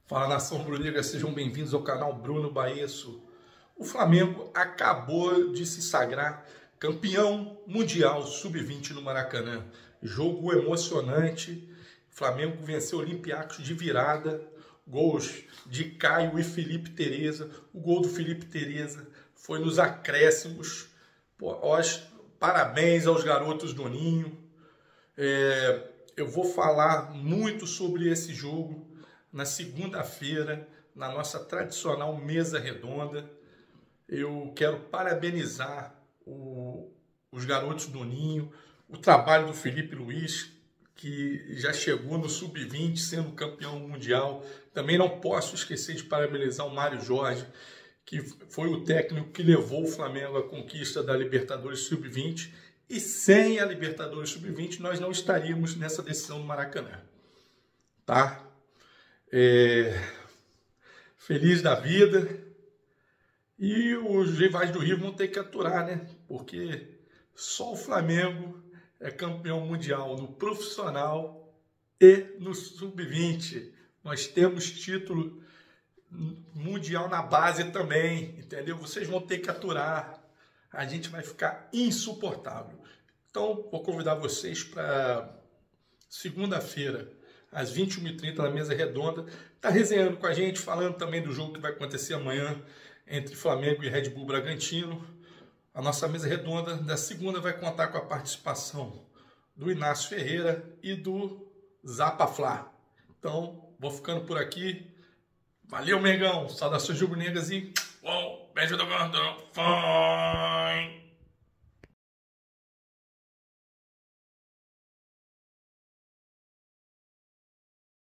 Fala, nação rubro-negra, sejam bem-vindos ao canal Bruno Baesso. O Flamengo acabou de se sagrar campeão mundial sub-20 no Maracanã. Jogo emocionante. O Flamengo venceu o Olympiacos de virada. Gols de Caio e Felipe Tereza. O gol do Felipe Tereza foi nos acréscimos. Parabéns aos garotos do Ninho. Eu vou falar muito sobre esse jogo na segunda-feira, na nossa tradicional mesa redonda. Eu quero parabenizar os garotos do Ninho, o trabalho do Felipe Luiz, que já chegou no sub-20 sendo campeão mundial. Também não posso esquecer de parabenizar o Mário Jorge, que foi o técnico que levou o Flamengo à conquista da Libertadores sub-20. E sem a Libertadores sub-20 nós não estaríamos nessa decisão no Maracanã. Tá? Feliz da vida. E os rivais do Rio vão ter que aturar, né? Porque só o Flamengo é campeão mundial no profissional e no sub-20. Nós temos título mundial na base também, entendeu? Vocês vão ter que aturar. A gente vai ficar insuportável. Então, vou convidar vocês para segunda-feira, às 21h30, na mesa redonda. Tá resenhando com a gente, falando também do jogo que vai acontecer amanhã entre Flamengo e Red Bull Bragantino. A nossa mesa redonda da segunda vai contar com a participação do Inácio Ferreira e do Zapa Flá. Então, vou ficando por aqui. Valeu, Mengão! Saudações rubro-negras e beijo do gordão. Foi!